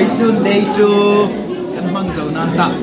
soon day 2 kan mang zo nan ta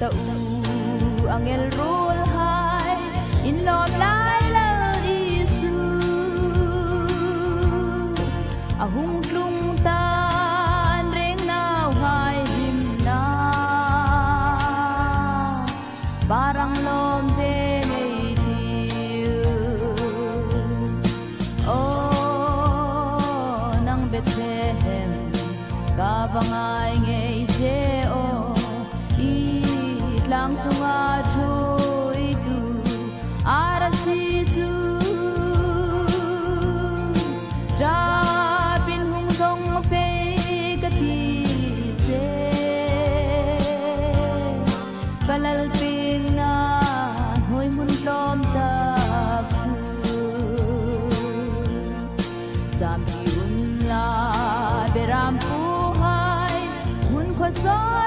ta u angel rul hai in lom lai la isu ahung tlung tan reng nau hai him na barang lom be nei tiu oh nang Bethlehem ka bangai ngei je o i lang tunga thui tu arasi tu ra bin hung dong pe ka ti je kalal ping na hoi mun lom tak tu jam ti un la beram pu hai mun kho so